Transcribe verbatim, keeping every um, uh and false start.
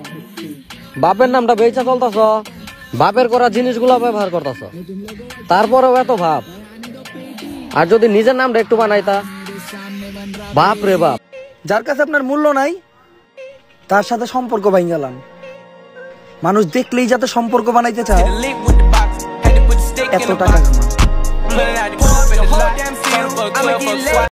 বাপের নামটা বেচা চলতেছ, বাপের করা জিনিসগুলো ব্যবহার করতেছ, তারপরেও এত ভাব। আর যদি নিজের নামটা একটু বানাইতা, বাপ রে বাপ। যার কাছে আপনার মূল্য নাই তার সাথে সম্পর্ক ভাঙালাম। মানুষ দেখলেই যাতে সম্পর্ক বানাইতে চায়, এত টাকা কামান।